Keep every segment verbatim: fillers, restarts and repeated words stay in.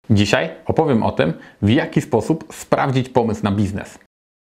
Dzisiaj opowiem o tym, w jaki sposób sprawdzić pomysł na biznes.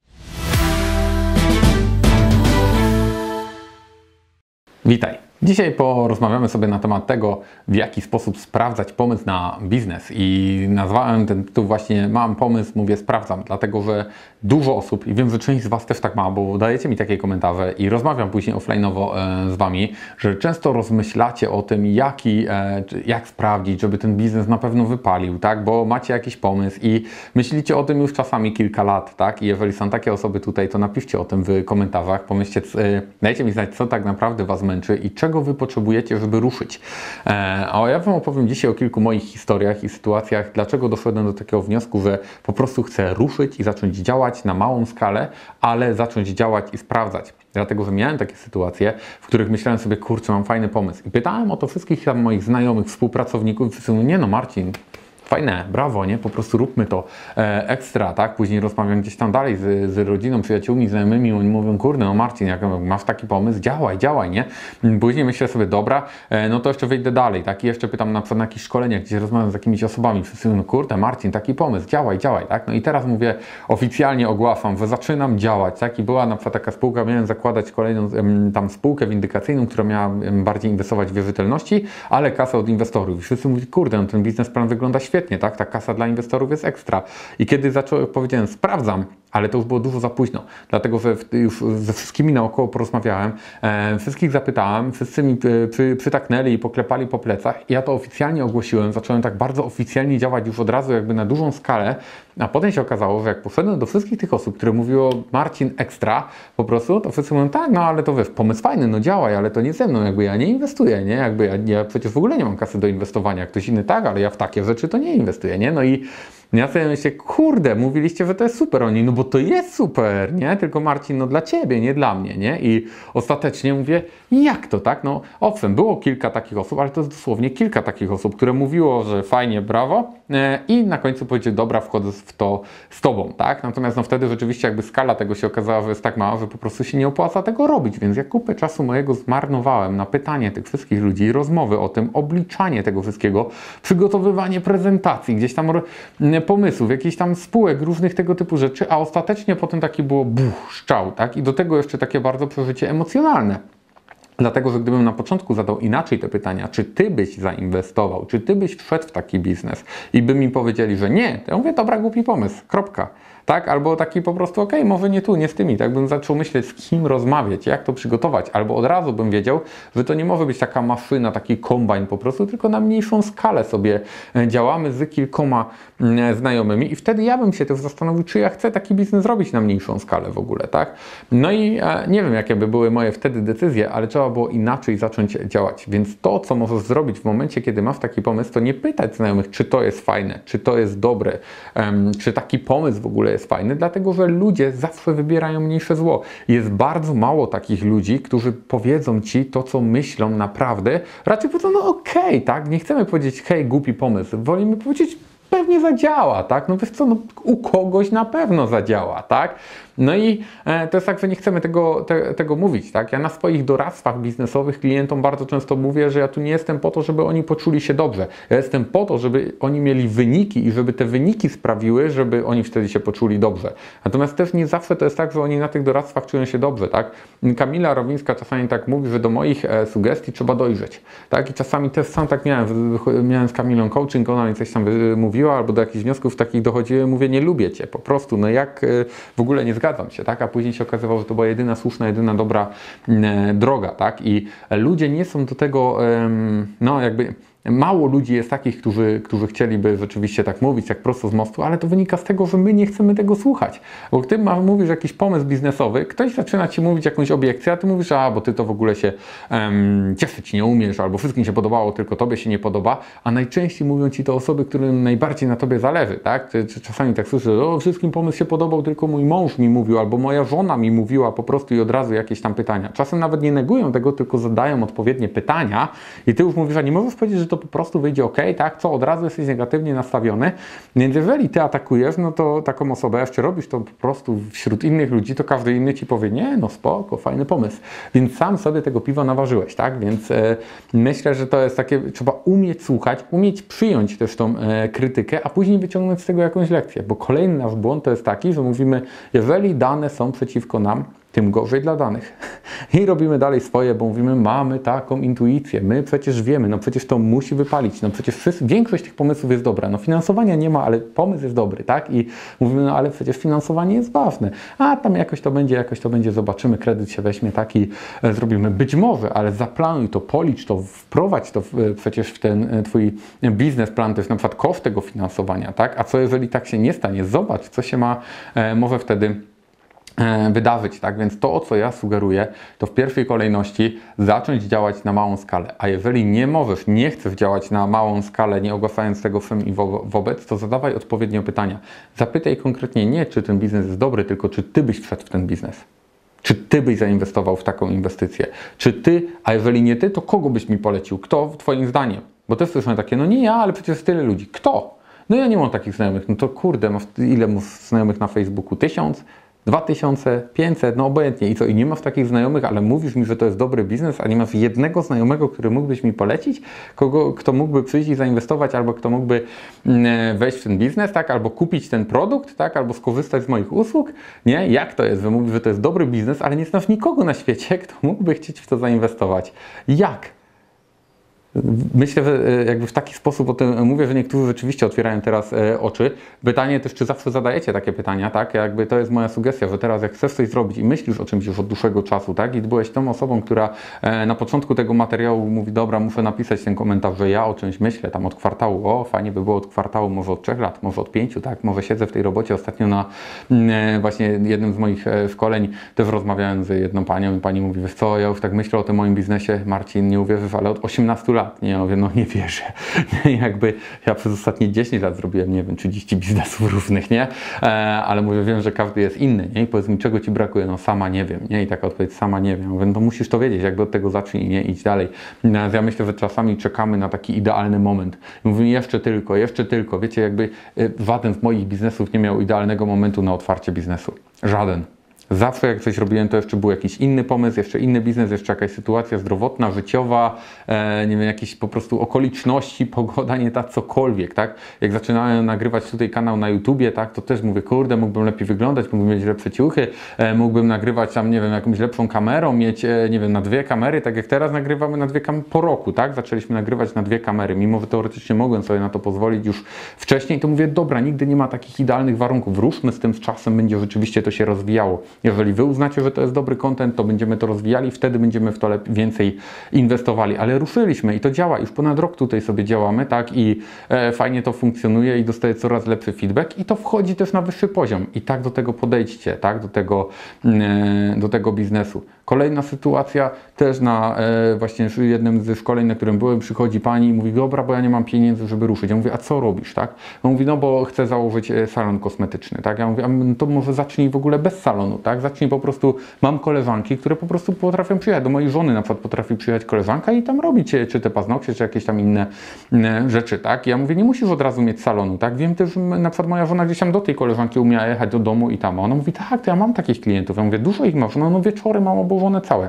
Witaj! Dzisiaj porozmawiamy sobie na temat tego, w jaki sposób sprawdzać pomysł na biznes. I nazwałem ten tytuł właśnie Mam pomysł, mówię sprawdzam, dlatego że dużo osób, i wiem, że część z Was też tak ma, bo dajecie mi takie komentarze i rozmawiam później offline'owo e, z Wami, że często rozmyślacie o tym, jaki, e, jak sprawdzić, żeby ten biznes na pewno wypalił, tak? Bo macie jakiś pomysł i myślicie o tym już czasami kilka lat, tak? I jeżeli są takie osoby tutaj, to napiszcie o tym w komentarzach, pomyślcie, e, dajcie mi znać, co tak naprawdę Was męczy i czego Wy potrzebujecie, żeby ruszyć. E, a ja Wam opowiem dzisiaj o kilku moich historiach i sytuacjach, dlaczego doszedłem do takiego wniosku, że po prostu chcę ruszyć i zacząć działać na małą skalę, ale zacząć działać i sprawdzać. Dlatego, że miałem takie sytuacje, w których myślałem sobie, kurczę, mam fajny pomysł. I pytałem o to wszystkich tam moich znajomych, współpracowników i wszyscy mówią, nie no Marcin, fajne, brawo, nie? Po prostu róbmy to e, ekstra, tak? Później rozmawiam gdzieś tam dalej z, z rodziną, przyjaciółmi, znajomymi, oni mówią, kurde, no Marcin, jak masz taki pomysł, działaj, działaj, nie? Później myślę sobie, dobra, e, no to jeszcze wyjdę dalej, tak? I jeszcze pytam na przykład na jakichś szkoleniach, gdzie rozmawiam z jakimiś osobami, wszyscy mówią, no kurde, Marcin, taki pomysł, działaj, działaj, tak? No i teraz mówię, oficjalnie ogłaszam, że zaczynam działać, tak? I była na przykład taka spółka, miałem zakładać kolejną em, tam spółkę windykacyjną, która miała em, bardziej inwestować w wierzytelności, ale kasę od inwestorów. I wszyscy mówili, kurde, no ten biznesplan wygląda świetnie, tak? Ta kasa dla inwestorów jest ekstra. I kiedy zacząłem, powiedziałem, sprawdzam, ale to już było dużo za późno, dlatego że już ze wszystkimi naokoło porozmawiałem, e, wszystkich zapytałem, wszyscy mi przy, przytaknęli i poklepali po plecach i ja to oficjalnie ogłosiłem, zacząłem tak bardzo oficjalnie działać już od razu jakby na dużą skalę, a potem się okazało, że jak poszedłem do wszystkich tych osób, które mówiło Marcin ekstra po prostu, to wszyscy mówią, tak, no ale to wiesz, pomysł fajny, no działaj, ale to nie ze mną, jakby ja nie inwestuję, nie, jakby ja, ja przecież w ogóle nie mam kasy do inwestowania, ktoś inny tak, ale ja w takie rzeczy to nie inwestuję, nie, no i ja sobie myślę, kurde, mówiliście, że to jest super, oni, no bo to jest super, nie? Tylko Marcin, no dla Ciebie, nie dla mnie, nie? I ostatecznie mówię, jak to, tak? No owszem, było kilka takich osób, ale to jest dosłownie kilka takich osób, które mówiło, że fajnie, brawo e, i na końcu powiedział, dobra, wchodzę w to z Tobą, tak? Natomiast no wtedy rzeczywiście jakby skala tego się okazała, że jest tak mała, że po prostu się nie opłaca tego robić, więc ja kupę czasu mojego zmarnowałem na pytanie tych wszystkich ludzi, rozmowy o tym, obliczanie tego wszystkiego, przygotowywanie prezentacji, gdzieś tam pomysłów, jakichś tam spółek, różnych tego typu rzeczy, a ostatecznie potem taki było buch, szczał, tak? I do tego jeszcze takie bardzo przeżycie emocjonalne. Dlatego, że gdybym na początku zadał inaczej te pytania, czy Ty byś zainwestował, czy Ty byś wszedł w taki biznes i by mi powiedzieli, że nie, to ja mówię, dobra, głupi pomysł, kropka. Tak? Albo taki po prostu, okej, okay, może nie tu, nie z tymi, tak bym zaczął myśleć, z kim rozmawiać, jak to przygotować, albo od razu bym wiedział, że to nie może być taka maszyna, taki kombajn po prostu, tylko na mniejszą skalę sobie działamy z kilkoma znajomymi i wtedy ja bym się też zastanowił, czy ja chcę taki biznes robić na mniejszą skalę w ogóle, tak? No i e, nie wiem, jakie by były moje wtedy decyzje, ale trzeba było inaczej zacząć działać, więc to, co możesz zrobić w momencie, kiedy masz taki pomysł, to nie pytać znajomych, czy to jest fajne, czy to jest dobre, um, czy taki pomysł w ogóle jest fajny, dlatego że ludzie zawsze wybierają mniejsze zło. Jest bardzo mało takich ludzi, którzy powiedzą Ci to, co myślą naprawdę. Raczej powiedzą, no okej, okay, tak, nie chcemy powiedzieć, hej, głupi pomysł. Wolimy powiedzieć, pewnie zadziała, tak? No wiesz co, no, u kogoś na pewno zadziała, tak? No i e, to jest tak, że nie chcemy tego, te, tego mówić, tak? Ja na swoich doradztwach biznesowych klientom bardzo często mówię, że ja tu nie jestem po to, żeby oni poczuli się dobrze. Ja jestem po to, żeby oni mieli wyniki i żeby te wyniki sprawiły, żeby oni wtedy się poczuli dobrze. Natomiast też nie zawsze to jest tak, że oni na tych doradztwach czują się dobrze, tak? Kamila Rowińska czasami tak mówi, że do moich e, sugestii trzeba dojrzeć, tak? I czasami też sam tak miałem, miałem z Kamilą coaching, ona mi coś tam mówiła, albo do jakichś wniosków takich dochodziłem, mówię, nie lubię Cię, po prostu, no jak e, w ogóle nie zgadzam się, tak? A później się okazywało, że to była jedyna słuszna, jedyna dobra e, droga, tak? I ludzie nie są do tego, e, no jakby mało ludzi jest takich, którzy, którzy chcieliby rzeczywiście tak mówić, jak prosto z mostu, ale to wynika z tego, że my nie chcemy tego słuchać. Bo gdy mówisz jakiś pomysł biznesowy, ktoś zaczyna Ci mówić jakąś obiekcję, a Ty mówisz, a bo Ty to w ogóle się um, cieszyć nie umiesz, albo wszystkim się podobało, tylko Tobie się nie podoba, a najczęściej mówią Ci to osoby, którym najbardziej na Tobie zależy, tak? Czy, czy czasami tak słyszę, że o, wszystkim pomysł się podobał, tylko mój mąż mi mówił, albo moja żona mi mówiła po prostu i od razu jakieś tam pytania. Czasem nawet nie negują tego, tylko zadają odpowiednie pytania i Ty już mówisz, a nie możesz powiedzieć, że to po prostu wyjdzie ok, tak, co od razu jesteś negatywnie nastawiony, więc jeżeli ty atakujesz, no to taką osobę, jeszcze robisz to po prostu wśród innych ludzi, to każdy inny ci powie, nie, no spoko, fajny pomysł, więc sam sobie tego piwa naważyłeś, tak, więc e, myślę, że to jest takie, trzeba umieć słuchać, umieć przyjąć też tą e, krytykę, a później wyciągnąć z tego jakąś lekcję, bo kolejny nasz błąd to jest taki, że mówimy, jeżeli dane są przeciwko nam, tym gorzej dla danych. I robimy dalej swoje, bo mówimy, mamy taką intuicję, my przecież wiemy, no przecież to musi wypalić, no przecież wszyscy, większość tych pomysłów jest dobra, no finansowania nie ma, ale pomysł jest dobry, tak? I mówimy, no ale przecież finansowanie jest ważne, a tam jakoś to będzie, jakoś to będzie, zobaczymy, kredyt się weźmie, tak i e, zrobimy. Być może, ale zaplanuj to, policz to, wprowadź to w, e, przecież w ten e, twój biznesplan, to jest na przykład koszt tego finansowania, tak? A co jeżeli tak się nie stanie? Zobacz, co się ma e, może wtedy wydarzyć, tak? Więc to, o co ja sugeruję, to w pierwszej kolejności zacząć działać na małą skalę, a jeżeli nie możesz, nie chcesz działać na małą skalę, nie ogłaszając tego wszem i wo wobec, to zadawaj odpowiednio pytania. Zapytaj konkretnie nie, czy ten biznes jest dobry, tylko czy ty byś wszedł w ten biznes. Czy ty byś zainwestował w taką inwestycję? Czy ty, a jeżeli nie ty, to kogo byś mi polecił? Kto twoim zdaniem? Bo też słyszę takie, no nie ja, ale przecież jest tyle ludzi. Kto? No ja nie mam takich znajomych. No to kurde, masz ile masz znajomych na Facebooku? Tysiąc? dwa tysiące pięćset, no obojętnie. I co? I nie masz takich znajomych, ale mówisz mi, że to jest dobry biznes, a nie masz jednego znajomego, który mógłbyś mi polecić? Kogo, kto mógłby przyjść i zainwestować, albo kto mógłby wejść w ten biznes, tak? Albo kupić ten produkt, tak? Albo skorzystać z moich usług? Nie? Jak to jest? Wy mówisz, że to jest dobry biznes, ale nie znasz nikogo na świecie, kto mógłby chcieć w to zainwestować. Jak? Myślę, że jakby w taki sposób o tym mówię, że niektórzy rzeczywiście otwierają teraz oczy. Pytanie też, czy zawsze zadajecie takie pytania, tak? Jakby to jest moja sugestia, że teraz jak chcesz coś zrobić i myślisz o czymś już od dłuższego czasu, tak? I byłeś tą osobą, która na początku tego materiału mówi, dobra, muszę napisać ten komentarz, że ja o czymś myślę, tam od kwartału, o fajnie by było od kwartału, może od trzech lat, może od pięciu, tak? Może siedzę w tej robocie. Ostatnio na właśnie jednym z moich szkoleń też rozmawiałem z jedną panią i pani mówi, wiesz co, ja już tak myślę o tym moim biznesie, Marcin, nie uwierzysz, ale od osiemnastu lat. Nie, ja mówię, no nie wierzę. Jakby ja przez ostatnie dziesięć lat zrobiłem, nie wiem, trzydzieści biznesów różnych, nie? E, ale mówię, wiem, że każdy jest inny, nie? I powiedz mi, czego ci brakuje? No sama nie wiem, nie? I taka odpowiedź, sama nie wiem. Mówię, no musisz to wiedzieć, jakby od tego zacznij, nie? Idź dalej. Natomiast ja myślę, że czasami czekamy na taki idealny moment. Mówimy, jeszcze tylko, jeszcze tylko. Wiecie, jakby żaden z moich biznesów nie miał idealnego momentu na otwarcie biznesu. Żaden. Zawsze jak coś robiłem, to jeszcze był jakiś inny pomysł, jeszcze inny biznes, jeszcze jakaś sytuacja zdrowotna, życiowa, e, nie wiem, jakieś po prostu okoliczności, pogoda, nie ta, cokolwiek, tak? Jak zaczynałem nagrywać tutaj kanał na YouTubie, tak, to też mówię, kurde, mógłbym lepiej wyglądać, mógłbym mieć lepsze ciuchy, e, mógłbym nagrywać tam, nie wiem, jakąś lepszą kamerą, mieć, e, nie wiem, na dwie kamery, tak jak teraz nagrywamy na dwie kamery po roku, tak? Zaczęliśmy nagrywać na dwie kamery, mimo że teoretycznie mogłem sobie na to pozwolić już wcześniej, to mówię, dobra, nigdy nie ma takich idealnych warunków, ruszmy z tym z czasem, będzie rzeczywiście to się rozwijało. Jeżeli wy uznacie, że to jest dobry content, to będziemy to rozwijali, wtedy będziemy w to więcej inwestowali. Ale ruszyliśmy i to działa. Już ponad rok tutaj sobie działamy, tak? I e, fajnie to funkcjonuje i dostaję coraz lepszy feedback i to wchodzi też na wyższy poziom. I tak do tego podejdźcie, tak? Do tego, e, do tego biznesu. Kolejna sytuacja, też na e, właśnie jednym ze szkoleń, na którym byłem, przychodzi pani i mówi, dobra, bo ja nie mam pieniędzy, żeby ruszyć. Ja mówię, a co robisz, tak? On mówi, no bo chcę założyć salon kosmetyczny, tak? Ja mówię, a to może zacznij w ogóle bez salonu, tak? Zacznij po prostu, mam koleżanki, które po prostu potrafią przyjechać, do mojej żony na przykład potrafi przyjechać koleżanka i tam robić czy te paznokcie, czy jakieś tam inne, inne rzeczy, tak? Ja mówię, nie musisz od razu mieć salonu, tak? Wiem też, że na przykład moja żona gdzieś tam do tej koleżanki umiała jechać do domu i tam, ona mówi, tak, to ja mam takich klientów. Ja mówię, dużo ich masz, no, no wieczory mam obłożone całe.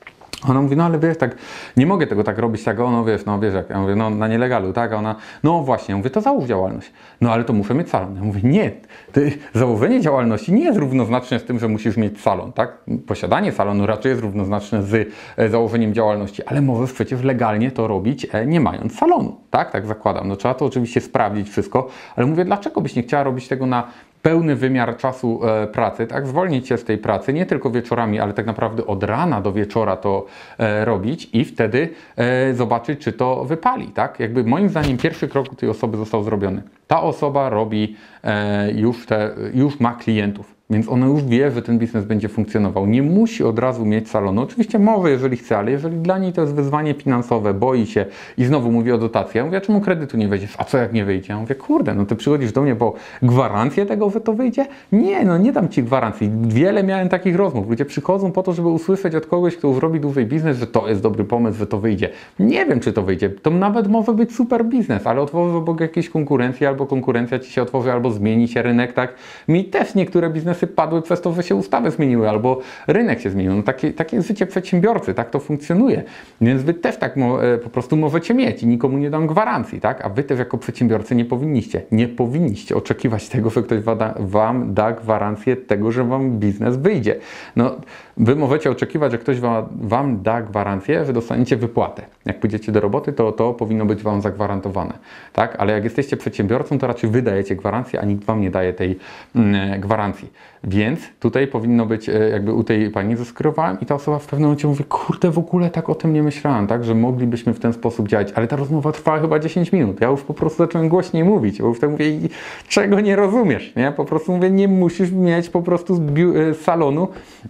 Ona mówi, no ale wiesz, tak, nie mogę tego tak robić, tak, no wiesz, no wiesz jak, ja mówię, no na nielegalu, tak, a ona, no właśnie, ja mówię, to załóż działalność, no ale to muszę mieć salon. Ja mówię, nie, ty, założenie działalności nie jest równoznaczne z tym, że musisz mieć salon, tak, posiadanie salonu raczej jest równoznaczne z e, założeniem działalności, ale możesz przecież legalnie to robić, e, nie mając salonu, tak, tak zakładam, no trzeba to oczywiście sprawdzić wszystko, ale mówię, dlaczego byś nie chciała robić tego na pełny wymiar czasu e, pracy, tak, zwolnić się z tej pracy, nie tylko wieczorami, ale tak naprawdę od rana do wieczora to e, robić i wtedy e, zobaczyć, czy to wypali, tak, jakby moim zdaniem pierwszy krok u tej osoby został zrobiony. Ta osoba robi e, już, te, już ma klientów. więc ono już wie, że ten biznes będzie funkcjonował. Nie musi od razu mieć salonu. Oczywiście może, jeżeli chce, ale jeżeli dla niej to jest wyzwanie finansowe, boi się i znowu mówi o dotacji. Ja mówię, a czemu kredytu nie weźmiesz? A co jak nie wyjdzie? Ja mówię, kurde, no ty przychodzisz do mnie po gwarancję tego, że to wyjdzie? Nie, no nie dam ci gwarancji. Wiele miałem takich rozmów. Ludzie przychodzą po to, żeby usłyszeć od kogoś, kto już robi dłużej biznes, że to jest dobry pomysł, że to wyjdzie. Nie wiem, czy to wyjdzie. To nawet może być super biznes, ale otworzy obok jakiejś konkurencji, albo konkurencja ci się otworzy, albo zmieni się rynek, tak? Mi też niektóre biznesy padły przez to, że się ustawy zmieniły, albo rynek się zmienił. No takie, takie jest życie przedsiębiorcy, tak to funkcjonuje. Więc wy też tak mo, po prostu możecie mieć i nikomu nie dam gwarancji, tak? A wy też jako przedsiębiorcy nie powinniście, nie powinniście oczekiwać tego, że ktoś wada, wam da gwarancję tego, że wam biznes wyjdzie. No, wy możecie oczekiwać, że ktoś wam, wam da gwarancję, że dostaniecie wypłatę. Jak pójdziecie do roboty, to to powinno być wam zagwarantowane, tak? Ale jak jesteście przedsiębiorcą, to raczej wy dajecie gwarancję, a nikt wam nie daje tej mm, gwarancji. Więc tutaj powinno być, jakby u tej pani zaskrywałem i ta osoba w pewnym momencie mówi, kurde, w ogóle tak o tym nie myślałem, tak, że moglibyśmy w ten sposób działać, ale ta rozmowa trwała chyba dziesięć minut. Ja już po prostu zacząłem głośniej mówić, bo już tak mówię, czego nie rozumiesz, nie? Po prostu mówię, nie musisz mieć po prostu z, z salonu,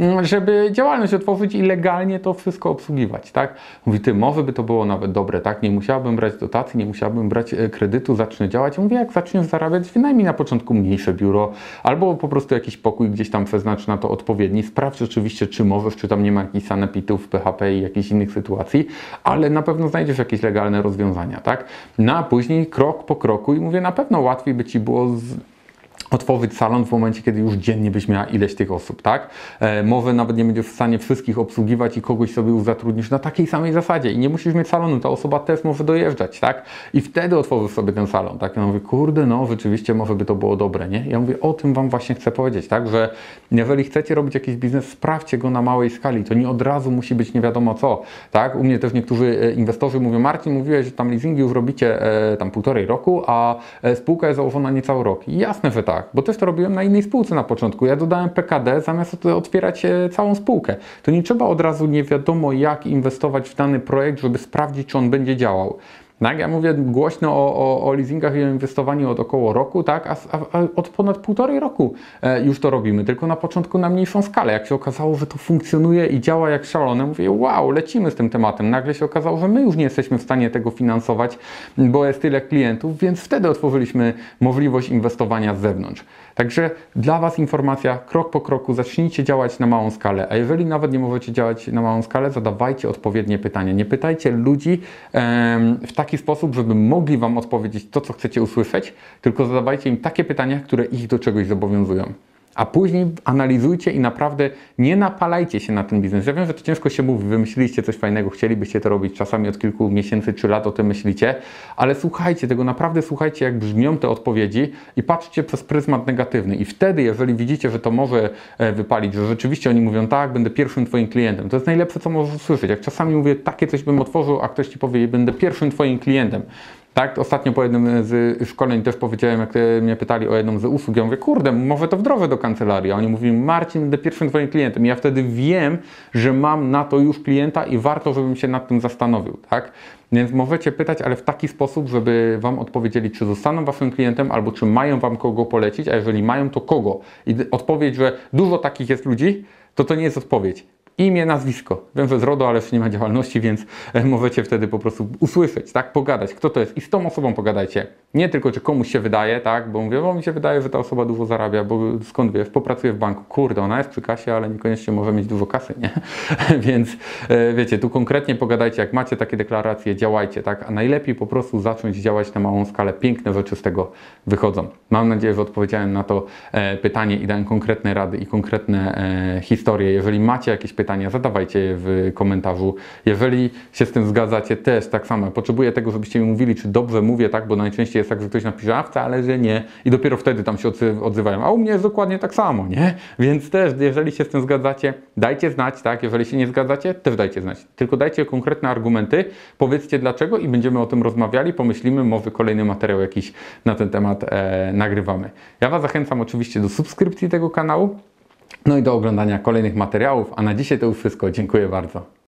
żeby działalność otworzyć i legalnie to wszystko obsługiwać, tak? Mówi, ty, może by to było nawet dobre, tak? Nie musiałabym brać dotacji, nie musiałabym brać kredytu, zacznę działać. Ja mówię, jak zaczniesz zarabiać, wynajmij na początku mniejsze biuro, albo po prostu jakiś pokój gdzieś tam przeznacz na to odpowiedni. Sprawdź oczywiście, czy możesz, czy tam nie ma jakichś sanepidów, P H P i jakichś innych sytuacji, ale na pewno znajdziesz jakieś legalne rozwiązania, tak? No a później krok po kroku i mówię, na pewno łatwiej by ci było z... otworzyć salon w momencie, kiedy już dziennie byś miała ileś tych osób, tak? E, może nawet nie będziesz w stanie wszystkich obsługiwać i kogoś sobie już zatrudnisz na takiej samej zasadzie i nie musisz mieć salonu, ta osoba też może dojeżdżać, tak? I wtedy otworzysz sobie ten salon, tak? Ja mówię, kurde, no rzeczywiście może by to było dobre, nie? Ja mówię, o tym wam właśnie chcę powiedzieć, tak? Że jeżeli chcecie robić jakiś biznes, sprawdźcie go na małej skali, to nie od razu musi być nie wiadomo co, tak? U mnie też niektórzy inwestorzy mówią, Marcin, mówiłeś, że tam leasingi już robicie e, tam półtorej roku, a e, spółka jest założona niecały rok. I jasne, że tak. Bo też to robiłem na innej spółce na początku. Ja dodałem P K D zamiast otwierać całą spółkę. To nie trzeba od razu nie wiadomo jak inwestować w dany projekt, żeby sprawdzić, czy on będzie działał. Tak, ja mówię głośno o, o, o leasingach i o inwestowaniu od około roku, tak, a, a, a od ponad półtorej roku e, już to robimy, tylko na początku na mniejszą skalę. Jak się okazało, że to funkcjonuje i działa jak szalone, mówię, wow, lecimy z tym tematem. Nagle się okazało, że my już nie jesteśmy w stanie tego finansować, bo jest tyle klientów, więc wtedy otworzyliśmy możliwość inwestowania z zewnątrz. Także dla Was informacja, krok po kroku, zacznijcie działać na małą skalę, a jeżeli nawet nie możecie działać na małą skalę, zadawajcie odpowiednie pytania. Nie pytajcie ludzi em, w taki sposób, żeby mogli Wam odpowiedzieć to, co chcecie usłyszeć, tylko zadawajcie im takie pytania, które ich do czegoś zobowiązują. A później analizujcie i naprawdę nie napalajcie się na ten biznes. Ja wiem, że to ciężko się mówi, wymyśliliście coś fajnego, chcielibyście to robić, czasami od kilku miesięcy czy lat o tym myślicie, ale słuchajcie tego, naprawdę słuchajcie, jak brzmią te odpowiedzi i patrzcie przez pryzmat negatywny. I wtedy, jeżeli widzicie, że to może wypalić, że rzeczywiście oni mówią, tak, będę pierwszym Twoim klientem, to jest najlepsze, co możesz usłyszeć. Jak czasami mówię, takie coś bym otworzył, a ktoś Ci powie, będę pierwszym Twoim klientem. Tak, ostatnio po jednym z szkoleń też powiedziałem, jak mnie pytali o jedną z usług, ja mówię, kurde, może to wdrożę do kancelarii. A oni mówili, Marcin, będę pierwszym Twoim klientem. I ja wtedy wiem, że mam na to już klienta i warto, żebym się nad tym zastanowił, tak? Więc możecie pytać, ale w taki sposób, żeby Wam odpowiedzieli, czy zostaną Waszym klientem, albo czy mają Wam kogo polecić, a jeżeli mają, to kogo? I odpowiedź, że dużo takich jest ludzi, to to nie jest odpowiedź. Imię, nazwisko. Wiem, że z RODO, ale jeszcze nie ma działalności, więc możecie wtedy po prostu usłyszeć, tak, pogadać, kto to jest i z tą osobą pogadajcie. Nie tylko, czy komuś się wydaje, tak, bo mówię, bo mi się wydaje, że ta osoba dużo zarabia, bo skąd wiesz, popracuje w banku. Kurde, ona jest przy kasie, ale niekoniecznie może mieć dużo kasy, nie? Więc wiecie, tu konkretnie pogadajcie, jak macie takie deklaracje, działajcie, tak, a najlepiej po prostu zacząć działać na małą skalę. Piękne rzeczy z tego wychodzą. Mam nadzieję, że odpowiedziałem na to pytanie i dałem konkretne rady i konkretne historie. Jeżeli macie jakieś pytania, zadawajcie je w komentarzu. Jeżeli się z tym zgadzacie, też tak samo. Potrzebuję tego, żebyście mi mówili, czy dobrze mówię, tak, bo najczęściej jest tak, że ktoś napisze, a wcale, że nie. I dopiero wtedy tam się odzywają. A u mnie jest dokładnie tak samo, nie? Więc też, jeżeli się z tym zgadzacie, dajcie znać, tak? Jeżeli się nie zgadzacie, też dajcie znać. Tylko dajcie konkretne argumenty, powiedzcie dlaczego i będziemy o tym rozmawiali, pomyślimy, może kolejny materiał jakiś na ten temat e, nagrywamy. Ja Was zachęcam oczywiście do subskrypcji tego kanału, no i do oglądania kolejnych materiałów, a na dzisiaj to już wszystko. Dziękuję bardzo.